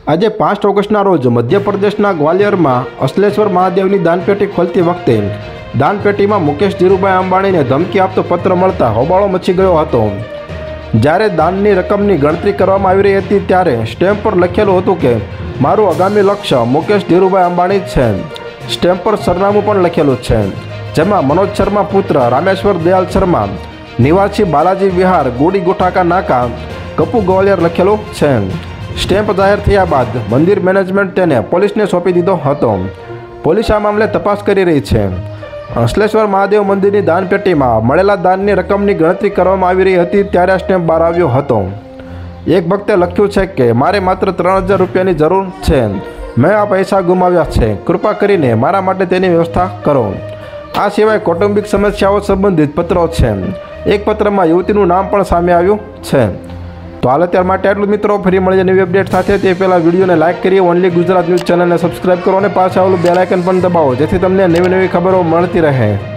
આજે 5 ઓગસ્ટના રોજ મધ્યપ્રદેશના ગ્વાલિયરમાં અસલેશ્વર મહાદેવની દાનપેટી ખોલતી વખતે દાનપેટીમાં મુકેશ ધીરુભાઈ અંબાણીને ધમકી આપતો પત્ર મળતા હોબાળો મચી ગયો હતો। જ્યારે દાનની રકમની ગણતરી કરવામાં આવી રહી હતી ત્યારે સ્ટેમ્પ પર લખેલું હતું કે મારું આગામી લક્ષ્ય મુકેશ ધીરુભાઈ અંબાણી જ છે। સ્ટેમ્પ પર સરનામું પણ લખેલું છે, જેમાં મનોજ શર્મા પુત્ર રામેશ્વર દયાલ શર્મા નિવાસી બાલાજી વિહાર ગુડી ગુઠાકા નાકા કપુ ગ્વાલિયર લખેલું છે। સ્ટેમ્પ જાહેર થયા બાદ મંદિર મેનેજમેન્ટ તેને પોલીસને સોંપી દીધો હતો। પોલીસ આ મામલે તપાસ કરી રહી છે। અસલેશ્વર મહાદેવ મંદિરની દાનપેટીમાં મળેલા દાનની રકમની ગણતરી કરવામાં આવી રહી હતી ત્યારે આ સ્ટેમ્પ બહાર આવ્યો હતો। એક ભક્તે લખ્યું છે કે મારે માત્ર 3000 રૂપિયાની જરૂર છે, મેં આ પૈસા ગુમાવ્યા છે, કૃપા કરીને મારા માટે તેની વ્યવસ્થા કરો। આ સિવાય કૌટુંબિક સમસ્યાઓ સંબંધિત પત્રો છે। એક પત્રમાં યુવતીનું નામ પણ સામે આવ્યું છે। તો હાલ અત્યાર માટે આટલું મિત્રો, ફરી મળીએ નવી અપડેટ સાથે। તે પહેલાં વિડીયોને લાઇક કરીએ, ઓનલી ગુજરાત ન્યૂઝ ચેનલને સબસ્ક્રાઈબ કરો અને પાછળ આવેલું બેલ આઇકન પણ દબાવો, જેથી તમને નવી નવી ખબરો મળતી રહે।